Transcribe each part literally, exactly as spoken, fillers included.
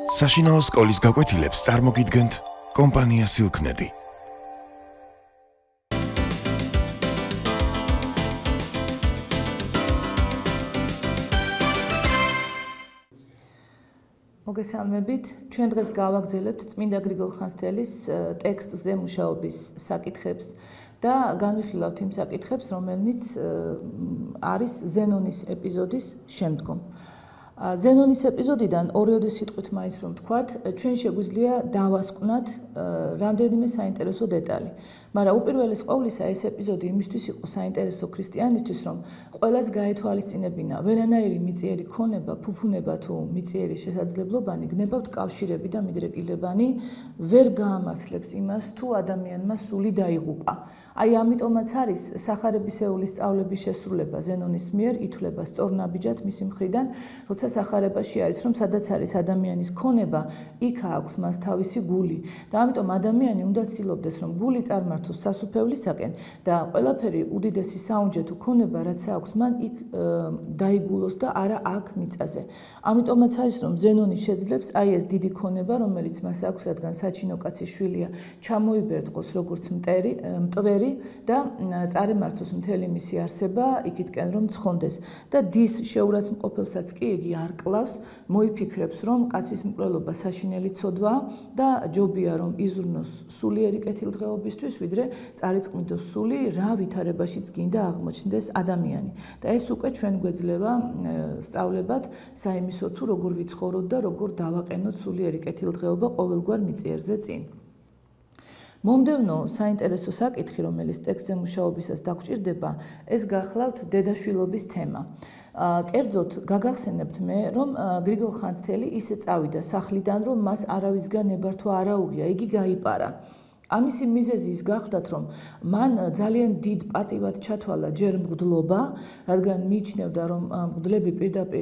საშინაო სკოლის გაკვეთილებს წარმოგიდგენთ კომპანია Silknet. მოგესალმებით, ჩვენ დღეს გავაგრძელებთ წმინდა გრიგოლ ხანძთელის ტექსტზე მუშაობის საკითხებს და განვიხილავთ იმ საკითხებს, რომელიც არის ზენონის ეპიზოდის შემდგომ. ზენონის ეპიზოდიდან ორიოდე სიტყვით მაინც რომ ვთქვათ, ჩვენ შეგვიძლია დავასკვნათ რამდენიმე საინტერესო დეტალი. მაგრამ უპირველეს ყოვლისა ეს ეპიზოდი იმისთვის იყო საინტერესო ქრისტიანისთვის, რომ ყველას გაეთვალისწინებინა ვერანაირი მიწიერი ქონება, ფუფუნება თუ მიწიერი შესაძლებლობანი, გნებავთ კავშირები და მიდრეკილებანი ვერ გაამართლებს იმას, თუ ადამიანმა სული დაიღუპა. აი ამიტომაც არის სახარებისეული სწავლების შესრულება ზენონის მიერ ითვლება სწორნაბიჯად მისი მხრიდან, როცა სახარებაში არის, რომ სადაც არის ადამიანის ქონება, იქ აქვს მას თავისი გული და ამიტომ ადამიანი უნდა ცდილობდეს, რომ გული წარმართოს სასუფევლისაკენ და ყველაფერი უდიდესი საუნჯე თუ ქონება, რაც აქვს მან, იქ დაიგულოს და არა აქ მიწაზე. ამიტომაც არის, რომ ზენონი შეძლებს აი ეს დიდი ქონება, რომელიც მას აქვს, რადგან საჩინო კაცის შვილია, ჩამოიბერდყოს როგორც მტერი, მტვერი და წარემართოს მთელი მისი არსება იქითკენ რომ ცხონდეს და დის შეურაცხმყოფელსაც კი იგი არ კლავს, მოიფიქრებს რომ კაცის მკვლელობა საშინელი ცოდვაა და ჯობია რომ იზრუნოს სულიერი კეთილდღეობისთვის, ვიდრე წარიწყმიდოს სული რა ვითარებაშიც გინდა აღმოჩნდეს ადამიანი. და ეს უკვე ჩვენ გვეძლევა სწავლებად საიმისო თუ როგორ ვიცხოვროთ და როგორ დავაყენოთ სულიერი კეთილდღეობა ყოველგვარ მიწიერზე წინ. მომდევნო საინტერესო საკითხი, რომელიც ტექსტზე მუშაობისას დაგვჭირდება, ეს გახლავთ დედაშვილობის თემა. კერძოდ გაგახსენებთ მე, რომ გრიგოლ ხანძთელი ისე წავიდა სახლიდან, რომ მას არავისგან ნებართვა არ აუღია, იგი გაიპარა. ამისი მიზეზი ის გახდათ, რომ მან ძალიან დიდ პატივად ჩათვალა ჯერ მღვდლობა, რადგან მიიჩნევდა, რომ მღვდლები პირდაპირ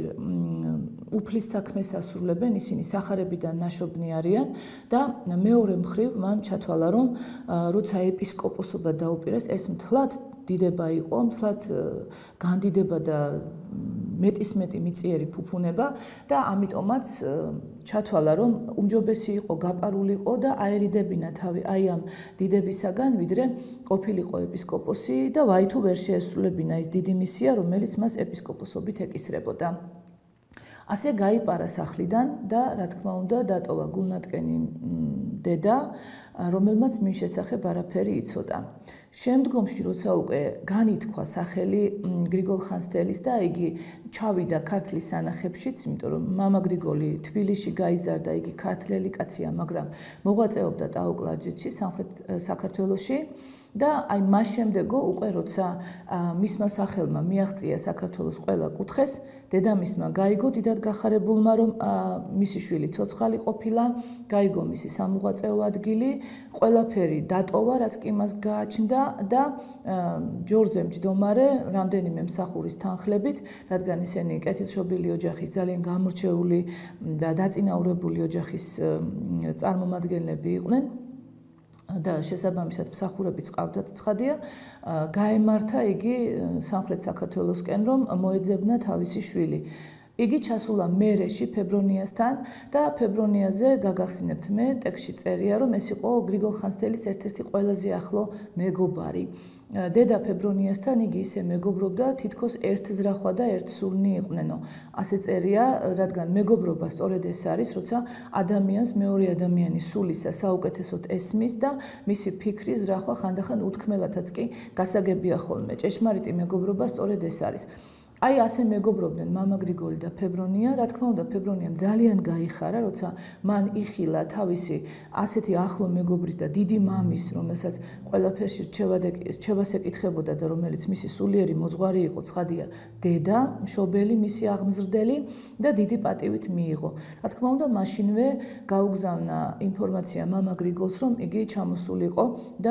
უფლის საქმეს ასრულებენ, ისინი სახარებიდან ნაშობნი არიან და მეორე მხრივ მან ჩათვალა, რომ როცა ეპისკოპოსობა დაუპირეს, ეს მთლად დიდება იყო, მთლად განდიდება და მეტისმეტი მიწიერი ფუფუნება და ამიტომაც ჩათვალა, რომ უმჯობესი იყო გაპარულიყო და აერიდებინა თავი აი ამ დიდებისაგან, ვიდრე ყოფილიყო ეპისკოპოსი და ვაი თუ ვერ შეესრულებინა ის დიდი მისია, რომელიც მას ეპისკოპოსობით ეკისრებოდა. ასე გაიპარა სახლიდან და რა თქმა უნდა დატოვა გულნატკენი დედა, რომელმაც მის შესახებ არაფერი იცოდა. შემდგომში როცა უკვე განითქვა სახელი გრიგოლ ხანძთელის და იგი ჩავიდა ქართლის სანახებშიც, იმიტომ რომ მამა გრიგოლი თბილისში გაიზარდა, იგი ქართველი კაცია, მაგრამ მოღვაწეობდა ტაო-კლარჯეთში, სამხრეთ საქართველოში და აი მას შემდეგო უკვე როცა მისმა სახელმა მიაღწია საქართველოს ყველა კუთხეს, დედამისმა გაიგო დიდად გახარებულმა, რომ მისი შვილი ცოცხალი ყოფილა, გაიგო მისი სამოღვაწეო ადგილი, ყველაფერი დატოვა, რაც კი მას გააჩნდა და ჯორზე მჯდომარე რამდენიმე მსახურის თანხლებით, რადგან ისინი კეთილშობილი ოჯახის ძალიან გამორჩეული და დაწინაურებული ოჯახის წარმომადგენლები იყვნენ და შესაბამისად მსახურებიც ყავდათ ცხადია, გაემართა იგი სამხრეთ საქართველოსკენ, რომ მოეძებნა თავისი შვილი. იგი ჩასულა მერეში ფებრონიასთან და ფებრონიაზე გაგახსენებთ მე, ტექსტში წერია, რომ ეს იყო გრიგოლ ხანძთელის ერთ-ერთი ყველაზე ახლო მეგობარი. დედა ფებრონიასთან იგი ისე მეგობრობდა, თითქოს ერთზრახვა და ერთსულნი იყვნენო. ასე წერია, რადგან მეგობრობა სწორედ ეს არის, როცა ადამიანს მეორე ადამიანის სულისა საუკეთესოდ ესმის და მისი ფიქრი ზრახვა ხანდახან უთქმელათაც კი გასაგებია ხოლმე. ჭეშმარიტი მეგობრობა სწორედ ეს არის. აი ასე მეგობრობდნენ მამა გრიგოლი და ფებრონია, რა თქმა უნდა ფებრონიამ ძალიან გაიხარა, როცა მან იხილა თავისი ასეთი ახლო მეგობრის და დიდი მამის, რომელსაც ყველაფერში რჩევას ეკითხებოდა და რომელიც მისი სულიერი მოძღვარი იყო, ცხადია, დედა, მშობელი, მისი აღმზრდელი და დიდი პატივით მიიღო. რა თქმა უნდა მაშინვე გაუგზავნა ინფორმაცია მამა გრიგოლს, რომ იგი ჩამოსულიყო და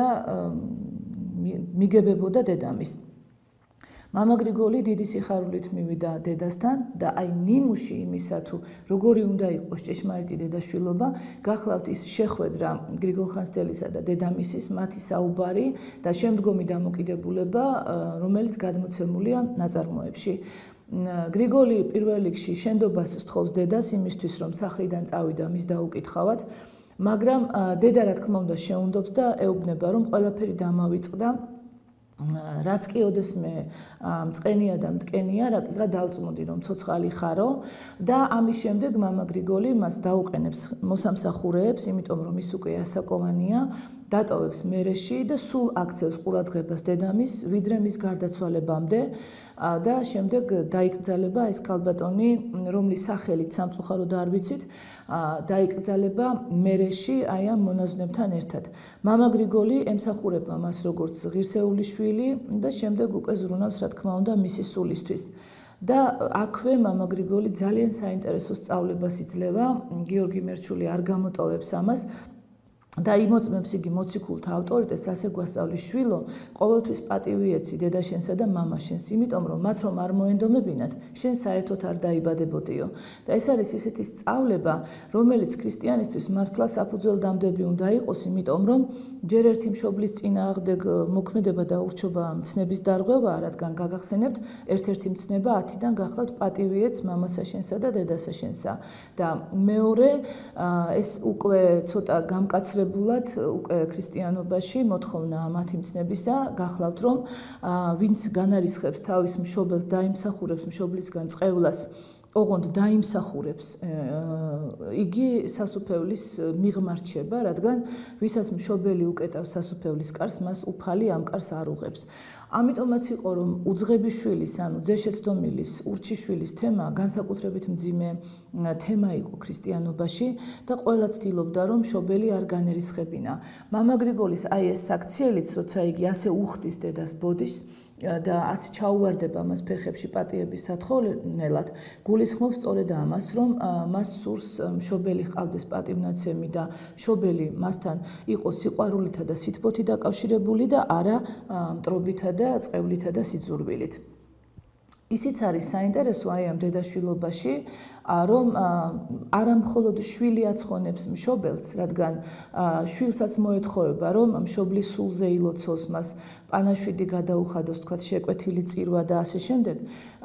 მიგებებოდა დედამის. მამა გრიგოლი დიდი სიხარულით მივიდა დედასთან და აი ნიმუში იმისა თუ როგორი უნდა იყოს ჭეშმარიტი დედაშვილობა, გახლავთ ის შეხვედრა გრიგოლ ხანძთელისა და დედამისის, მათი საუბარი და შემდგომი დამოკიდებულება, რომელიც გადმოცემულია ნაწარმოებში. გრიგოლი პირველ რიგში შენდობას სთხოვს დედას იმისთვის, რომ სახლიდან წავიდა მის დაუკითხავად, მაგრამ დედა რა თქმა უნდა შეუნდობს და ეუბნება, რომ ყველაფერი დამავიწყდა, რაც კი ოდესმე მწყენია და მტკენია, რატიღა დავწმუნდი, რომ ცოცხალი ხარო და ამის შემდეგ მამა გრიგოლი მას დაუყენებს მოსამსახურეებს, იმიტომ რომ ის უკვე ასაკოვანია, დატოვებს მერეში და სულ აქცევს ყურადღებას დედამის, ვიდრე მის გარდაცვალებამდე და შემდეგ დაიკრძალება ეს ქალბატონი, რომლის სახელით სამწუხაროდ არ ვიცით, დაიკრძალება მერეში აი ამ მონაზვნებთან ერთად. მამა გრიგოლი ემსახურება მას როგორც ღირსეული შვილი და შემდეგ უკვე ზრუნავს რა თქმა უნდა მისი სულისთვის. და აქვე მამა გრიგოლი ძალიან საინტერესო სწავლებას იძლევა, გიორგი მერჩული არ გამოტოვებს ამას. და იმოწმებს იგი მოციქულთა ავტორიტეტს, ასე გვასწავლის შვილო, ყოველთვის პატივი ეცი დედა შენსა და მამა შენს, იმიტომ რომ მათ რომ არ მოენდომებინათ, შენ საერთოდ არ დაიბადებოდიო. და ეს არის ისეთი სწავლება, რომელიც ქრისტიანისთვის მართლა საფუძველდამდები უნდა იყოს, იმიტომ რომ ჯერ ერთი მშობლის წინააღმდეგ მოქმედება და ურჩობა მცნების დარღვევაა, რადგან გაგახსენებთ, ერთ-ერთი მცნება ათიდან გახლავთ პატივი ეც მამასა შენსა და დედასა შენსა. და მეორე ეს უკვე ცოტა გამკაცრებული ბულად უკვე ქრისტიანობაში მოთხოვნა მათი მცნებისა გახლავთ რომ ვინც განარისხებს თავის მშობელს დაიმსახურებს მშობლისგან წყევლას ოღონდ დაიმსახურებს იგი სასუფევლის მიღმა რჩება რადგან ვისაც მშობელი უკეტავს სასუფევლის კარს მას უფალი ამ კარს არ უღებს ამიტომაც იყო რომ უძღებიშვილის ანუ ძეშეცდომილის ურჩიშვილის თემა განსაკუთრებით მძიმე თემა იყო ქრისტიანობაში და ყველა ცდილობდა რომ მშობელი არ განერისხებინა მამა გრიგოლის აი ეს საქციელიც როცა იგი ასე უხდის დედას ბოდიშს და ასე ჩაუვარდება მას ფეხებში პატიების სათხოვნელად გულისხმობს სწორედ ამას რომ მას სურს მშობელი ჰყავდეს პატივნაცემი და მშობელი მასთან იყოს სიყვარულითა და სითბოთი დაკავშირებული და არა მტრობითა და წყევლითა და სიძულვილით ისიც არის საინტერესო აი ამ დედაშვილობაში რომ არა მხოლოდ შვილი აცხონებს მშობელს, რადგან შვილსაც მოეთხოვება, რომ მშობლის სულზე ილოცოს მას პანაშვიდი გადაუხადოს, თქვათ, შეკვეთილი წირვა და ასე შემდეგ.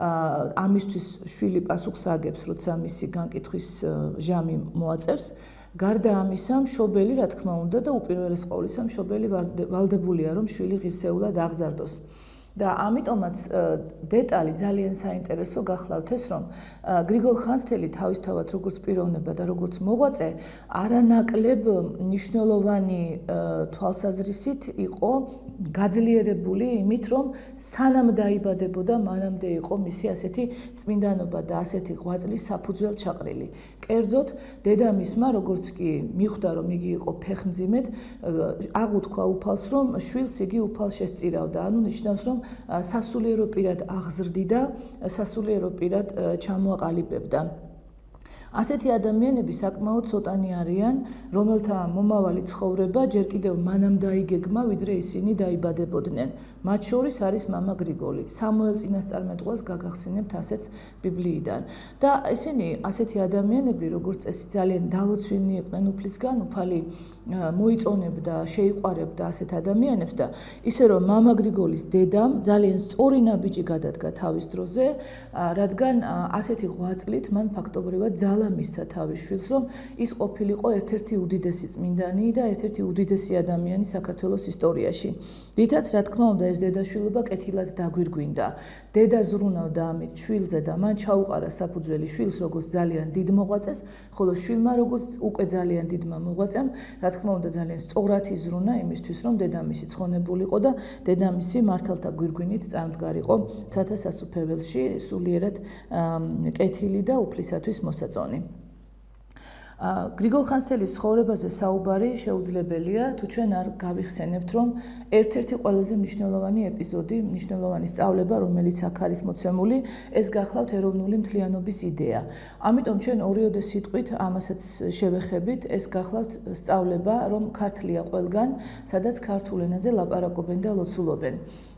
ამისთვის შვილი პასუხს აგებს, როცა მისი განკითხვის ჟამი მოაწევს. გარდა ამისა, მშობელი, რა თქმა უნდა, და უპირველეს ყოვლისა, მშობელი ვალდებულია, რომ შვილი ღირსეულად აღზარდოს. და ამიტომაც დეტალი ძალიან საინტერესო გახლავთ ეს რომ გრიგოლ ხანძთელი თავისთავად როგორც პიროვნება და როგორც მოღვაწე არანაკლებ მნიშვნელოვანი თვალსაზრისით იყო გაძლიერებული იმით რომ სანამ დაიბადებოდა მანამდე იყო მისი ასეთი წმინდანობა და ასეთი ღვაწლის საფუძველ ჩაყრილი. კერძოდ დედამისმა როგორც კი მიხვდა რომ იგი იყო ფეხმძიმედ აღუთქვა უფალს რომ შვილს იგი უფალს შესწირავდა ანუ ნიშნავს რომ სასულიერო პირად აღზრდიდა, სასულიერო პირად ჩამოაყალიბებდა. ასეთი ადამიანები საკმაოდ ცოტანი არიან, რომელთა მომავალი ცხოვრება ჯერ კიდევ მანამ დაიგეგმა, ვიდრე ისინი დაიბადებოდნენ. მათ შორის არის მამა გრიგოლი. სამუელ წინასწარმეტყველს გაგახსენებთ ასეც ბიბლიიდან. და ესენი ასეთი ადამიანები, როგორც წესი, ძალიან დალოცვინი იყვნენ უფლისგან, უფალი მოიწონებდა, შეიყვარებდა ასეთ ადამიანებს და ისე რომ მამა გრიგოლის დედამ ძალიან სწორი ნაბიჯი გადადგა თავის დროზე, რადგან ასეთი ღვაწლით მან ფაქტობრივად ძალა მისცა თავის შვილს, რომ ის ყოფილიყო ერთ-ერთი უდიდესი წმინდანი და ერთ-ერთი უდიდესი ადამიანი საქართველოს ისტორიაში. რითაც რა თქმა უნდა ეს დედაშვილობა კეთილად დაგვირგვინდა. დედა ზრუნავდა ამით შვილზე და მან ჩაუყარა საფუძველი შვილს როგორც ძალიან დიდ მოღვაწეს, ხოლო შვილმა როგორც უკვე ძალიან დიდმა მოღვაწემ, რა თქმა უნდა ძალიან სწორად იზრუნა იმისთვის, რომ დედამისი ცხონებულიყო და დედამისი მართალთა გვირგვინით წამდგარიყო ცათა სასუფეველში სულიერად კეთილი და უფლისათვის მოსაწონი. გრიგოლ ხანძთელის ცხოვრებაზე საუბარი შეუძლებელია, თუ ჩვენ არ გავიხსენებთ, რომ ერთ-ერთი ყველაზე მნიშვნელოვანი ეპიზოდი, მნიშვნელოვანი სწავლება, რომელიც აქ არის მოცემული, ეს გახლავთ ეროვნული მთლიანობის იდეა. ამიტომ ჩვენ ორიოდე სიტყვით ამასაც შევეხებით, ეს გახლავთ სწავლება, რომ ქართლია ყველგან, სადაც ქართულ ენაზე ლაპარაკობენ და ლოცულობენ.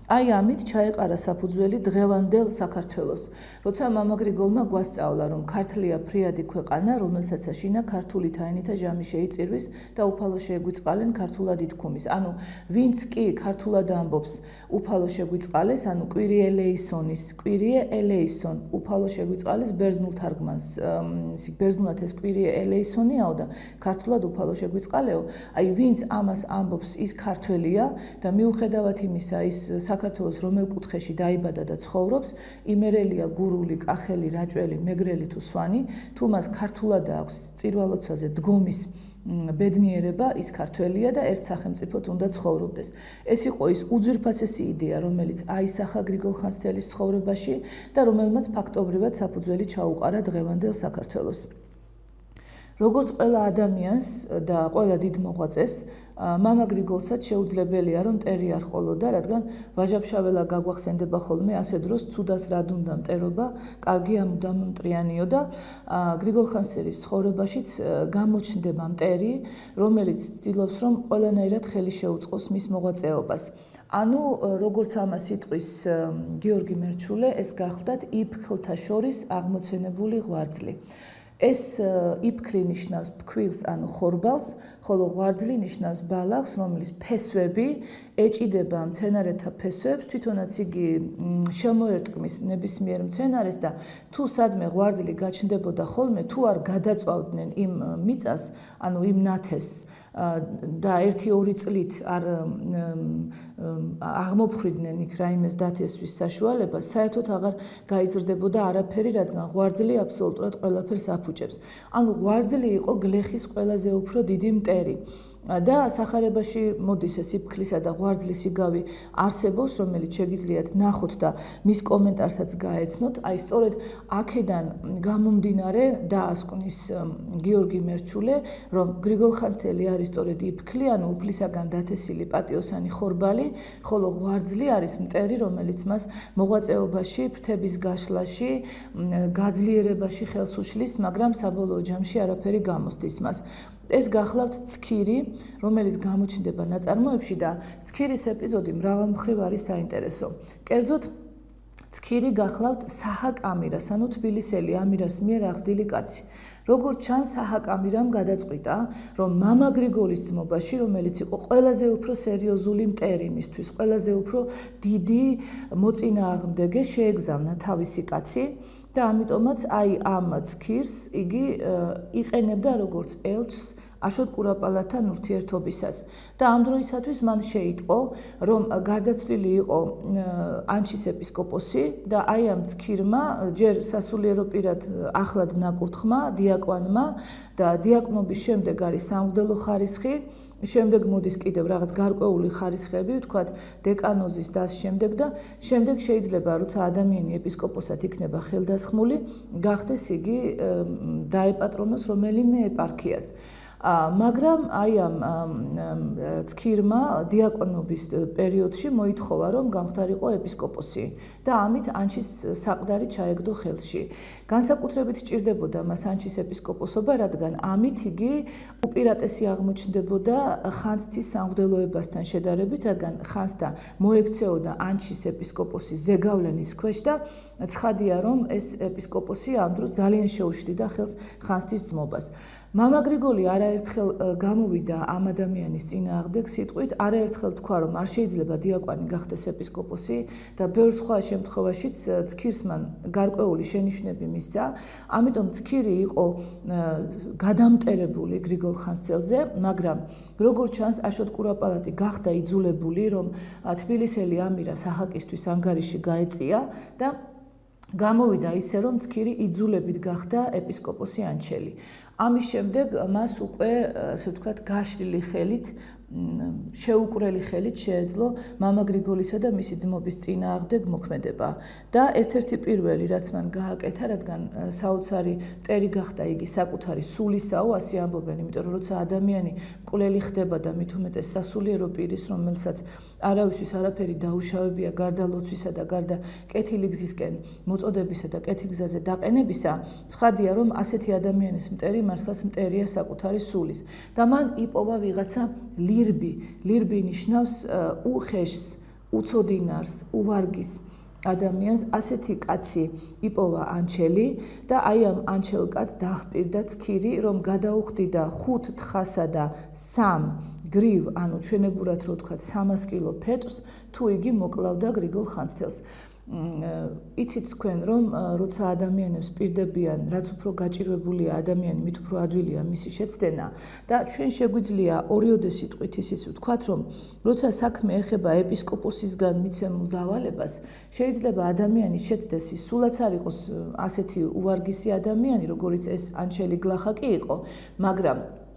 აი ამით ჩაეყარა საფუძველი დღევანდელ საქართველოს. როცა მამა გრიგოლმა გვასწავლა, რომ ქართლია ფრიადი ქვეყანა, რომელსაც აშინა ქართული თაინითა ჟამი შეიწირვის და უფალო შეგვიწყალენ ქართულად ითქმის. ანუ ვინც კი ქართულად ამბობს, უფალო შეგვიწყალეს, ანუ კვირიე ელეისონის, კვირიე ელეისონ, უფალო შეგვიწყალეს ბერძნულ თარგმანს, ბერძნულად ეს კვირიე ელეისონიაო და ქართულად უფალო შეგვიწყალეო. აი ვინც ამას ამბობს, ის ქართველია და მიუხედავად იმისა, ის საქართველოს რომელ კუთხეში დაიბადა და ცხოვრობს, იმერელია, გურული, კახელი, რაჭველი, მეგრელი თუ სვანი, თუ მას ქართულად აქვს წირვალოცვაზე დგომის ბედნიერება, ის ქართველია და ერთ სახელმწიფოდ უნდა ცხოვრობდეს. ეს იყო ის უძვირფასესი იდეა, რომელიც აისახა გრიგოლ ხანძთელის ცხოვრებაში და რომელმაც ფაქტობრივად საფუძველი ჩაუყარა დღევანდელ საქართველოს. როგორც ყველა ადამიანს და ყველა დიდ მოღვაწეს, მამა გრიგოლსაც შეუძლებელია, რომ მტერი არ ყოლოდა, რადგან ვაჟა-ფშაველა გაგვახსენდება ხოლმე, ასე დროს ცუდას რად უნდა მტერობა, კარგი ამუდამ მტრიანიო და გრიგოლ ხანძთელის ცხოვრებაშიც გამოჩნდება მტერი, რომელიც ცდილობს, რომ ყველანაირად ხელი შეუწყოს მის მოღვაწეობას. ანუ როგორც ამას იტყვის გიორგი მერჩულე, ეს გახლდათ იფქლთა შორის აღმოცენებული ღვაწლი. ეს იფქლი ნიშნავს ფქვილს, ანუ ხორბალს, ხოლო ღვაწლი ნიშნავს ბალახს, რომლის ფესვები ეჭიდება მცენარეთა ფესვებს, თვითონაც იგი შემოერტყმის ნებისმიერ მცენარეს და თუ სადმე ღვაწლი გაჩნდებოდა ხოლმე, თუ არ გადაწვავდნენ იმ მიწას, ანუ იმ ნათესს და ერთი ორი წლით არ აღმოფხვრიდნენ იქ რაიმეს დათესვის საშუალებას, საერთოდ აღარ გაიზრდებოდა არაფერი, რადგან ღვაწლი აბსოლუტურად ყველაფერს აფუჭებს. ანუ ღვაწლი იყო გლეხის ყველაზე უფრო დიდი მტერი. და სახარებაში მოდის ეს იფქლისა და ღვაწლის იგავი არსებობს, რომელიც შეგიძლიათ ნახოთ და მის კომენტარსაც გაეცნოთ. აი სწორედ აქედან გამომდინარე დაასკვნის გიორგი მერჩულე, რომ გრიგოლ ხანძთელი არის სწორედ იფქლი, ანუ უფლისაგან დათესილი პატიოსანი ხორბალი, ხოლო ღვაწლი არის მტერი, რომელიც მას მოღვაწეობაში, ფრთების გაშლაში, გაძლიერებაში ხელს უშლის, მაგრამ საბოლოო ჯამში არაფერი გამოსდის მას. ეს გახლავთ ცქირი, რომელიც გამოჩნდება ნაწარმოებში და ცქირის ეპიზოდი მრავალ მხრივ არის საინტერესო. კერძოდ ცქირი გახლავთ საჰაკ ამირას, ანუ თბილისელი ამირას მიერ აღზრდილი კაცი. როგორც ჩანს, საჰაკ ამირამ გადაწყვიტა, რომ მამა გრიგოლის ძმობაში, რომელიც იყო ყველაზე უფრო სერიოზული მტერი მისთვის, ყველაზე უფრო დიდი მოწინააღმდეგე, შეეგზავნა თავისი კაცი. და ამიტომაც აი ამ ცქირს იგი იყენებდა როგორც ელჩს აშოტ კურაპალატთან ურთიერთობისას. და ამ დროისათვის მან შეიტყო, რომ გარდაცვლილი იყო ანჩის ეპისკოპოსი და აი ამ ცქირმა ჯერ სასულიერო პირად ახლად ნაკურთხმა დიაკვანმა და დიაკნობის შემდეგ არის სამღვდელო ხარისხი, შემდეგ მოდის კიდევ რაღაც გარკვეული ხარისხები, ვთქვათ, დეკანოზის და ამ შემდეგ და შემდეგ შეიძლება, როცა ადამიანი ეპისკოპოსად იქნება ხელდასხმული, გახდეს იგი დაეპატრონოს რომელიმე ეპარქიას. მაგრამ აი ამ ცქირმა დიაკონობის პერიოდში მოითხოვა, რომ გამხდარიყო ეპისკოპოსი და ამით ანჩის საყდარი ჩაეგდო ხელში. განსაკუთრებით სჭირდებოდა მას ანჩის ეპისკოპოსობა, რადგან ამით იგი უპირატესი აღმოჩნდებოდა ხანძთის სამღვდელოებასთან შედარებით, რადგან ხანძთა მოექცეოდა ანჩის ეპისკოპოსის ზეგავლენის ქვეშ და ცხადია, რომ ეს ეპისკოპოსი ამ დროს ძალიან შეუშლიდა ხელს ხანძთის ძმობას. მამა გრიგოლი არაერთხელ გამოვიდა ამ ადამიანის წინააღმდეგ სიტყვით, არაერთხელ თქვა, რომ არ შეიძლება დიაკვანი გახდეს ეპისკოპოსი და ბევრ სხვა შემთხვევაშიც ცქირს მან გარკვეული შენიშვნები მისცა. ამიტომ ცქირი იყო გადამტერებული გრიგოლ ხანძთელზე, მაგრამ როგორც ჩანს, აშოტ კურაპალატი გახდა იძულებული, რომ თბილისელი ამირა საჰაკისთვის ანგარიში გაეწია და გამოვიდა ისე, რომ ცქირი იძულებით გახდა ეპისკოპოსი ანჩელი. ამის შემდეგ მას უკვე, ასე ვთქვათ, გაშლილი ხელით, შეუკრელი ხელით შეეძლო მამა გრიგოლისა და მისი ძმობის წინააღმდეგ მოქმედება. და ერთ-ერთი პირველი, რაც მან გააკეთა, რადგან საოცარი მტერი გახდა იგი საკუთარი სულისაო, ასე ამბობენ, იმიტომ რომ როცა ადამიანი მკვლელი ხდება და მით უმეტეს სასულიერო პირის, რომელსაც არავისთვის არაფერი დაუშავებია გარდა ლოცვისა და გარდა კეთილი გზისკენ მოწოდებისა და კეთილგზაზე დაყენებისა, ცხადია, რომ ასეთი ადამიანის მტერი მართლაც მტერია საკუთარი სულის. და მან იპოვა ვიღაცა ლირბი. ლირბი ნიშნავს უხეშს, უცოდინარს, უვარგის ადამიანს ასეთი კაცი იპოვა ანჩელი და აი ამ ანჩელ კაცს დაახპირდა ცქირი, რომ გადაუხდიდა ხუთ თხასა და სამ გრივ, ანუ ჩვენებურად რო ვთქვათ სამას კილო ფეტვს, თუ იგი მოკლავდა გრიგოლ ხანძთელს. იცით თქვენ, რომ როცა ადამიანებს პირდებიან, რაც უფრო გაჭირვებულია ადამიანი, მით უფრო ადვილია მისი შეცდენა და ჩვენ შეგვიძლია ორიოდე სიტყვით ისიც ვთქვათ, რომ როცა საქმე ეხება ეპისკოპოსისგან მიცემულ დავალებას, შეიძლება ადამიანი შეცდეს ის სულაც არ იყოს ასეთი უვარგისი ადამიანი, როგორიც ეს ანჩელი გლახა კი იყო, მაგრამ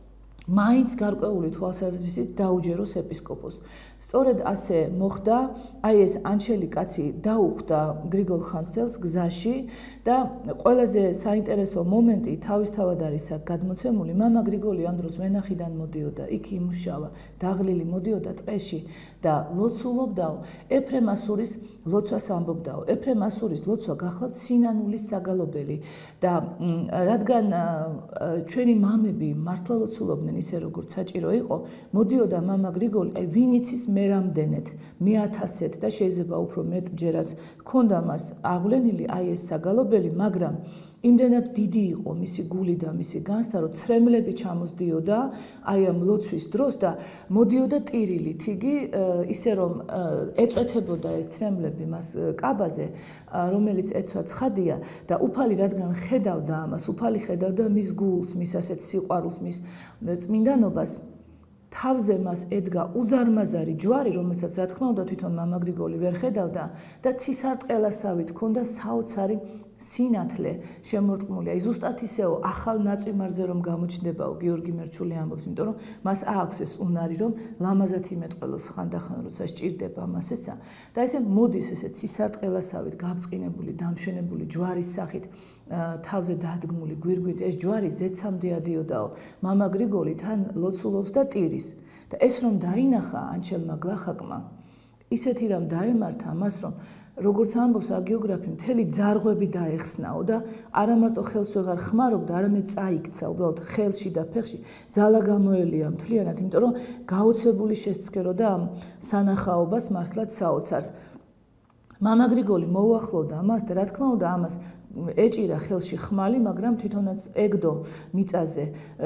მაინც გარკვეული თვალსაზრისით დაუჯეროს ეპისკოპოსს. სწორედ ასე მოხდა, აი ეს ანჩელი კაცი დაუხდა გრიგოლ ხანძთელს გზაში და ყველაზე საინტერესო მომენტი თავისთავად არის აქ გადმოცემული. მამა გრიგოლი ამ დროს ვენახიდან მოდიოდა, იქ იმუშავა, დაღლილი მოდიოდა ტყეში და ლოცულობდაო, ეფრემ ასურის ლოცვას ამბობდაო. ეფრემ ასურის ლოცვა გახლავთ სინანულის საგალობელი და რადგან ჩვენი მამები მართლა ლოცულობდნენ ისე როგორც საჭირო იყო, მოდიოდა მამა გრიგოლი, აი ვინ იცის მე რამდენად, მე ათასად და შეიძლება უფრო მეტჯერაც ქონდა მას აღვლენილი აი ეს საგალობელი, მაგრამ იმდენად დიდი იყო მისი გული და მისი განცდა, რომ ცრემლები ჩამოსდიოდა აი ამ ლოცვის დროს და მოდიოდა ტირილით იგი, ისე რომ ეწვეთებოდა ეს ცრემლები მას კაბაზე, რომელიც ეცვა ცხადია და უფალი რადგან ხედავდა ამას, უფალი ხედავდა მის გულს, მის ასეთ სიყვარულს, მის წმინდანობას, თავზე მას ედგა უზარმაზარი ჯვარი, რომელსაც რა თქმა უნდა თვითონ მამა გრიგოლი ვერ ხედავდა და ცისარტყელასავით ჰქონდა საოცარი სინათლე შემორტყმული. აი ზუსტად ისეო ახალ ნაწვიმარზე რომ გამოჩნდებაო, გიორგი მერჩული ამბობს, იმიტომ რომ მას აქვს ეს უნარი, რომ ლამაზად იმეტყველოს ხანდახან, როცა სჭირდება მას ესა და ესე მოდის ესე ცისარტყელასავით გაბრწყინებული, დამშვენებული ჯვარის სახით თავზე დადგმული გვირგვით ეს ჯვარი ზეცამდე ადიოდაო. მამა გრიგოლი თან ლოცულობს და ტირის და ეს რომ დაინახა ანჩელმა გლახაკმა, ისეთი რამ დაემართა მას, რომ როგორც ამბობს აგიოგრაფი, მთელი ძარღვები დაეხსნაო და არა მარტო ხელს ვეღარ ხმარობდა, არამედ წაიქცა, უბრალოდ ხელში და ფეხში ძალა გამოელია მთლიანად, იმიტომ რომ გაოცებული შესცქეროდა ამ სანახაობას მართლაც საოცარს. მამა გრიგოლი მოუახლოვდა მას და რა თქმა უნდა ამას ეჭირა ხელში ხმალი, მაგრამ თვითონაც ეგდო მიწაზე,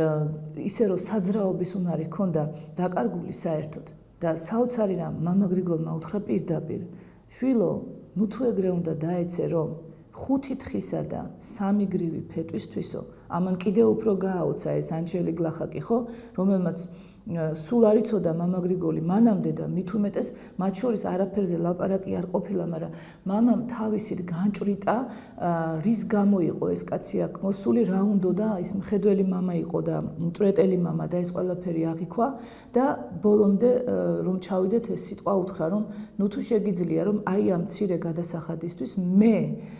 ისე რომ საძრაობის უნარი ჰქონდა დაკარგული საერთოდ და საოცარი რამ მამა გრიგოლმა უთხრა პირდაპირ, შვილო, ნუ თუ ეგრე უნდა დაეცე, რომ ხუთი თხისა და სამი გრივი ფეტვისთვისო, ამან კიდევ უფრო გააოცა ეს ანჩელი გლახაკი, ხო, რომელმაც სულ არ იცოდა მამა გრიგოლი მანამდე და მით უმეტეს მათ შორის არაფერზე ლაპარაკი არ ყოფილა, მაგრამ მამამ თავისით განჭვრიტა, რის გამო იყო ეს კაცი აქ მოსული, რა უნდა და ის მხედველი მამა იყო და მწვეტელი მამა და ეს ყველაფერი აღიქვა და ბოლომდე რომ ჩავიდეთ ეს სიტყვა უთხრა, რომ ნუ თუ შეგიძლია, რომ აი ამ მცირე გადასახადისთვის მე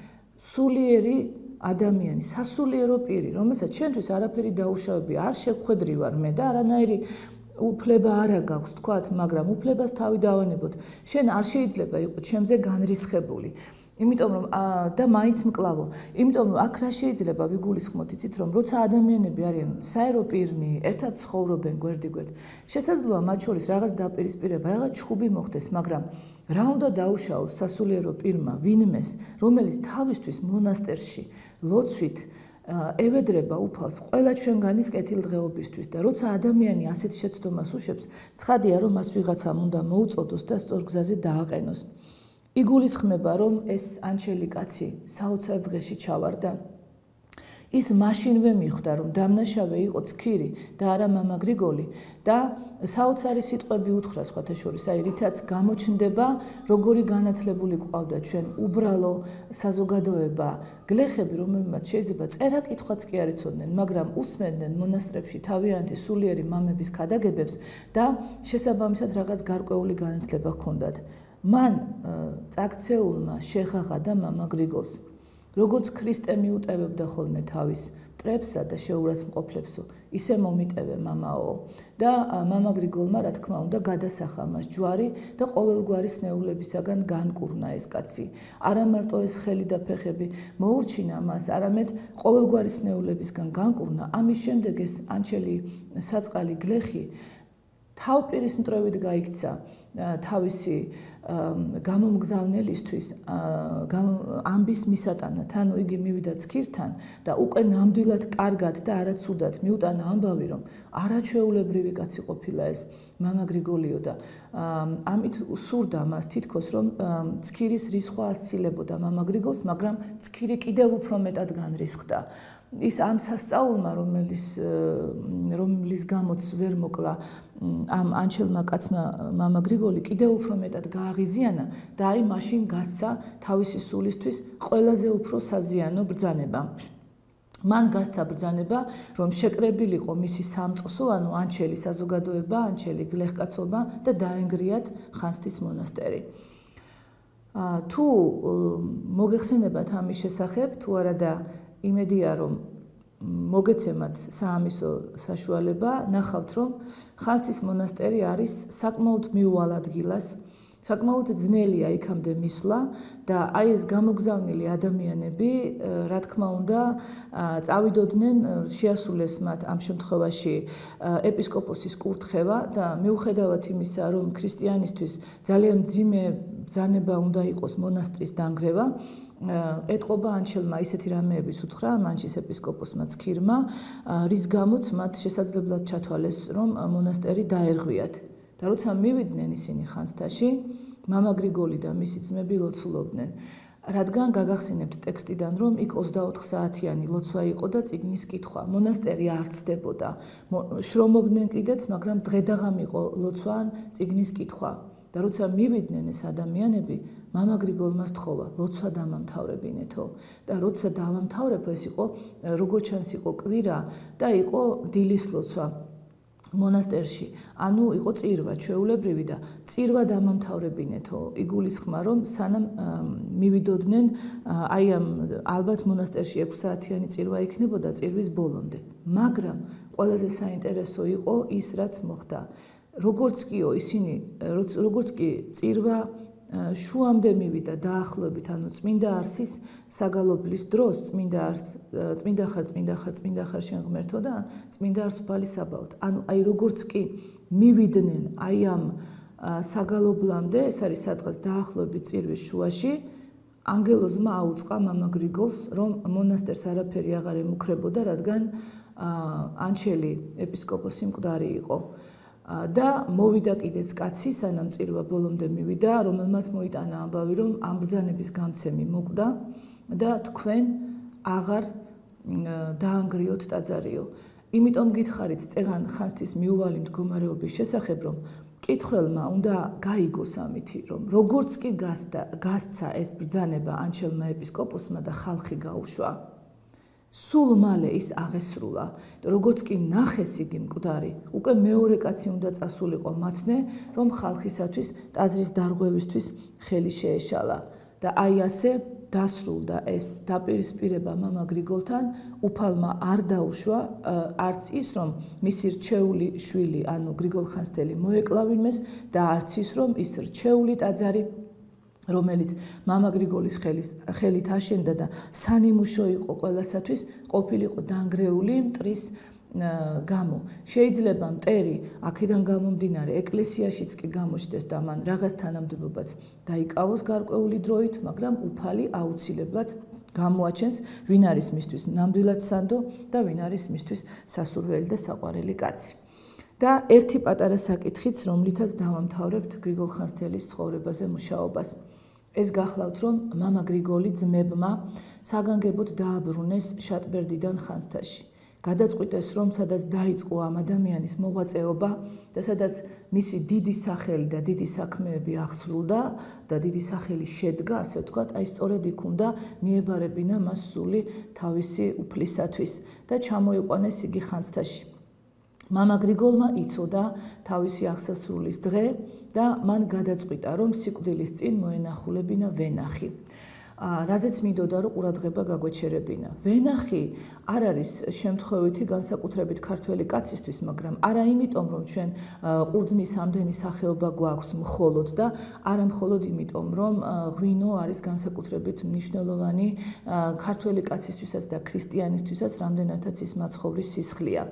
სულიერი ადამიანი, სასულიერო პირი, რომელსაც ჩვენთვის არაფერი დაუშავები არ შეგხვედრი ვარ მე და არანაირი უფლება არა გაქვს თქვათ, მაგრამ უფლებას თავი დავანებოთ. შენ არ შეიძლება იყო ჩემზე განრისხებული. იმიტომ რომ და მაინც მკლავო. იმიტომ რომ აქ რა შეიძლება ვიგულისხმოთ, იცით რომ როცა ადამიანები არიან საერო პირნი, ერთად ცხოვრობენ გვერდიგვერდ, შესაძლოა მათ შორის რაღაც დაპირისპირება, რაღაც ჩხუბი მოხდეს, მაგრამ რა უნდა დაუშაოს სასულიერო პირმა ვინმეს, რომელიც თავისთვის მონასტერში ლოცვით ევედრება უფალს ყველა ჩვენგანის კეთილდღეობისთვის და როცა ადამიანი ასეთ შეცდომას უშვებს, ცხადია რომ მას ვიღაცამ უნდა მოუწოდოს და სწორ გზაზე დააყენოს. იგულისხმება რომ ეს ანჩელი კაცი საოცარ დღეში ჩავარდა. ის მაშინვე მიხვდა რომ დამნაშავე იყო ცქირი და არა მამა გრიგოლი და საოცარი სიტყვები უთხრა სხვათა შორის, აი რითაც გამოჩნდება როგორი განათლებული გვყავდა ჩვენ უბრალო საზოგადოება, გლეხები, რომელმაც შეიძლება წერა კითხვაც კი არ იცოდნენ, მაგრამ უსმენდნენ მონასტრებში თავიანთი სულიერი მამების ქადაგებებს და შესაბამისად რაღაც გარკვეული განათლება ჰქონდათ. მან წაქცეულმა შეხაღადა მამა გრიგოლს. როგორც ქრისტე მიუტევებდა ხოლმე თავის მტრებსა და შეურაცხმყოფლებსო, ისე მომიტევე მამაო და მამა გრიგოლმა რა თქმა უნდა გადასახა მას ჯვარი და ყოველგვარი სნეულებისაგან განკურნა ეს კაცი. არა მარტო ეს ხელი და ფეხები მოურჩინა მას, არამედ ყოველგვარი სნეულებისგან განკურნა. ამის შემდეგ ეს ანჩელი საწყალი გლეხი თავპირის მტრევით გაიქცა თავისი გამომგზავნელისთვის ამბის მისატანად, ანუ იგი მივიდა ცქირთან და უკვე ნამდვილად კარგად და არაცუდად მიუტანა ამბავი, რომ არაჩვეულებრივი კაცი ყოფილა ეს მამა გრიგოლიო და ამით სურდა მას თითქოს რომ ცქირის რისხვა ასცილებოდა მამა გრიგოლს, მაგრამ ცქირი კიდევ უფრო მეტად განრისხდა. ის ამ სასწაულმა, რომელიც რომლის გამოც ვერ მოკლა ამ ანჩელმა კაცმა მამა გრიგოლი კიდევ უფრო მეტად გააღიზიანა და აი მაშინ გასცა თავისი სულისთვის ყველაზე უფრო საზიანო ბრძანება. მან გასცა ბრძანება, რომ შეკრებილიყო მისი სამწყსო, ანუ ანჩელი საზოგადოება, ანჩელი გლეხკაცობა და დაენგრიათ ხანძთის მონასტერი. თუ მოგეხსენებათ ამის შესახებ, თუ არა და იმედია რომ მოგეცემათ საამისო საშუალება, ნახავთ რომ ხანძთის მონასტერი არის საკმაოდ მიუვალ ადგილას, საკმაოდ ძნელია იქამდე მისვლა და აი ეს გამოგზავნილი ადამიანები, რა თქმა უნდა, წავიდოდნენ, შეასრულეს მათ ამ შემთხვევაში ეპისკოპოსის კურთხევა და მიუხედავად იმისა, რომ ქრისტიანისთვის ძალიან მძიმე ბრძანება უნდა იყოს მონასტრის დანგრევა, ეტყობა ანჩელმა ისეთი რამეებიც უთხრა მანჩის ეპისკოპოსმა ცქირმა, რის გამოც მათ შესაძლებლად ჩათვალეს, რომ მონასტერი დაერღვიათ. და როცა მივიდნენ ისინი ხანძთაში, მამა გრიგოლი და მისი ძმები ლოცულობდნენ. რადგან გაგახსენებთ ტექსტიდან, რომ იქ ოცდაოთხ საათიანი ლოცვა იყო და წიგნის კითხვა. მონასტერი არ ცდებოდა. შრომობდნენ კიდეც, მაგრამ დღედაღამ იყო ლოცვა ან წიგნის კითხვა. და როცა მივიდნენ ეს ადამიანები, მამა გრიგოლმა სთხოვა, ლოცვა დამამთავრებინეთო. და როცა დავამთავრებო, ეს იყო, როგორც ჩანს, იყო კვირა და იყო დილის ლოცვა. მონასტერში, ანუ იყო წირვა, ჩვეულებრივი და წირვა დამამთავრებინეთო. იგულისხმა, რომ სანამ მივიდოდნენ, აი ამ ალბათ მონასტერში ექვსი საათიანი წირვა იქნებოდა წირვის ბოლომდე. მაგრამ ყველაზე საინტერესო იყო ის, რაც მოხდა. როგორც კიო ისინი, როგორც კი წირვა შუამდე მივიდა დაახლოებით, ანუ წმინდა არსის საგალობლის დროს, წმინდა არს, წმინდა ხარ, წმინდა ხარ, წმინდა ხარ შენ ღმერთო და წმინდა არს უფალი საბაოდ. ანუ აი როგორც კი მივიდნენ აი ამ საგალობლამდე, ეს არის სადღაც დაახლოებით წირვის შუაში, ანგელოზმა აუწყა მამა გრიგოლს, რომ მონასტერს არაფერი აღარ ემუქრებოდა, რადგან ანჩელი ეპისკოპოსი მკვდარი იყო. და მოვიდა კიდეც კაცი, სანამ წირვა ბოლომდე მივიდა, რომელმაც მოიტანა ამბავი, რომ ამ ბრძანების გამცემი მოკვდა და თქვენ აღარ დაანგრიოთ ტაძარიო. იმიტომ გითხარით წეგან ხანძთის მიუვალი მდგომარეობის შესახებ, რომ მკითხველმა უნდა გაიგოს ამითი, რომ როგორც კი გასცა ეს ბრძანება ანჩელმა ეპისკოპოსმა და ხალხი გაუშვა, სულ მალე ის აღესრულა. როგორც კი ნახეს იგი მკვდარი, უკვე მეორე კაცი უნდა წასულიყო მაცნე, რომ ხალხისათვის ტაძრის დარღვევისთვის ხელი შეეშალა. და აი ასე დასრულდა ეს დაპირისპირება მამა გრიგოლთან, უფალმა არ დაუშვა არც ის, რომ მისი რჩეული შვილი, ანუ გრიგოლ ხანძთელი მოეკლავინმეს და არც ის, რომ ის რჩეული ტაძარი, რომელიც მამა გრიგოლის ხელით აშენდა და სანიმუშო იყო ყველასათვის, ყოფილიყო დანგრეული მტრის გამო. შეიძლება მტერი აქედან გამომდინარე ეკლესიაშიც კი გამოჩნდეს და მან რაღაც თანამდებობაც დაიკავოს გარკვეული დროით, მაგრამ უფალი აუცილებლად გამოაჩენს, ვინ არის მისთვის ნამდვილად სანდო და ვინ არის მისთვის სასურველი და საყვარელი კაცი. და ერთი პატარა საკითხიც, რომლითაც დავამთავრებთ გრიგოლ ხანძთელის ცხოვრებაზე მუშაობას. ეს გახლავთ, რომ მამა გრიგოლი ძმებმა საგანგებოდ დააბრუნეს შატბერდიდან ხანძთაში. გადაწყვიტეს, რომ სადაც დაიწყო ამ ადამიანის მოღვაწეობა და სადაც მისი დიდი სახელი და დიდი საქმეები აღსრულდა და დიდი სახელი შედგა, ასე ვთქვათ, აი სწორედ იქ უნდა მიებარებინა მას სული თავისი უფლისათვის და ჩამოიყვანეს იგი ხანძთაში. მამა გრიგოლმა იცოდა თავისი აღსასრულის დღე და მან გადაწყვიტა, რომ სიკვდილის წინ მოენახულებინა ვენახი. რაზეც მინდოდა, რომ ყურადღება გაგვეჩერებინა. ვენახი არ არის შემთხვევითი განსაკუთრებით ქართველი კაცისთვის, მაგრამ არა იმიტომ, რომ ჩვენ ყურძნის ამდენი სახეობა გვაქვს მხოლოდ და არა მხოლოდ იმიტომ, რომ ღვინო არის განსაკუთრებით მნიშვნელოვანი ქართველი კაცისთვისაც და ქრისტიანისთვისაც, რამდენადაც ის მაცხოვრის სისხლია.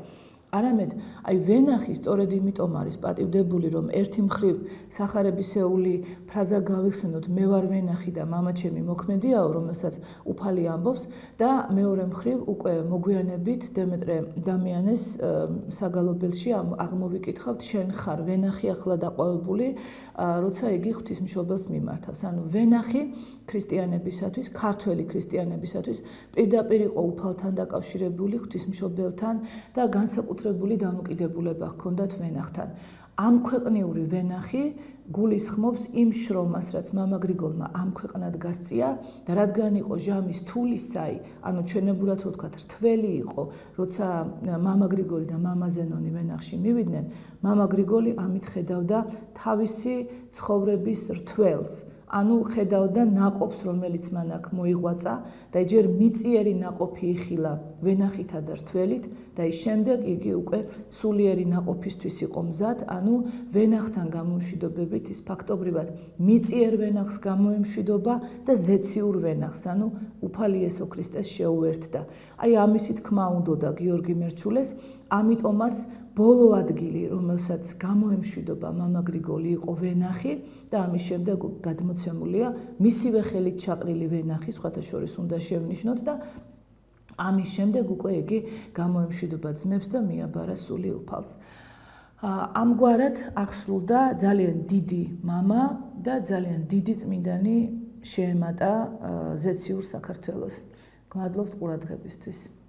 არამედ აი ვენახი სწორედ იმიტომ არის პატივდებული, რომ ერთი მხრივ სახარებისეული ფრაზა გავიხსენოთ, მე ვარ ვენახი და მამა ჩემი მოქმედიაო, რომელსაც უფალი ამბობს და მეორე მხრივ უკვე მოგვიანებით დემეტრე დამიანეს საგალობელში აღმოვიკითხავთ, შენ ხარ ვენახი ახლა დაყვავებული, როცა იგი ღვთისმშობელს მიმართავს. ანუ ვენახი ქრისტიანებისათვის, ქართველი ქრისტიანებისათვის პირდაპირ იყო უფალთან დაკავშირებული, ღვთისმშობელთან და განსაკუთრებული დამოკიდებულება ჰქონდათ ვენახთან. ამ ქვეყნიური ვენახი გულისხმობს იმ შრომას, რაც მამა გრიგოლმა ამ ქვეყნად გასწია და რადგან იყო ჟამის თულისაი, ანუ ჩვენებურად რო ვთქვათ, რთველი იყო, როცა მამა გრიგოლი და მამა ზენონი ვენახში მივიდნენ, მამა გრიგოლი ამით ხედავდა თავისი ცხოვრების რთველს. ანუ ხედავდა ნაყოფს, რომელიც მან აქ მოიღვაწა და ჯერ მიწიერი ნაყოფი იხილა ვენახითა და რთველით და ის შემდეგ იგი უკვე სულიერი ნაყოფისთვის იყო მზად, ანუ ვენახთან გამომშვიდობებით ის ფაქტობრივად მიწიერ ვენახს გამოემშვიდობა და ზეციურ ვენახს, ანუ უფალი იესო ქრისტეს შეუერთდა. აი ამისი თქმა უნდოდა გიორგი მერჩულეს, ამიტომაც ბოლო ადგილი, რომელსაც გამოემშვიდობა მამა გრიგოლი იყო ვენახი და ამის შემდეგ გადმოცემულია მისივე ხელით ჩაყრილი ვენახი, სხვათა შორის უნდა შევნიშნოთ და ამის შემდეგ უკვე იგი გამოემშვიდობა ძმებს და მიაბარა სული უფალს. ამგვარად აღსრულდა ძალიან დიდი მამა და ძალიან დიდი წმინდანი შეემატა ზეციურ საქართველოს. გმადლობთ ყურადღებისთვის.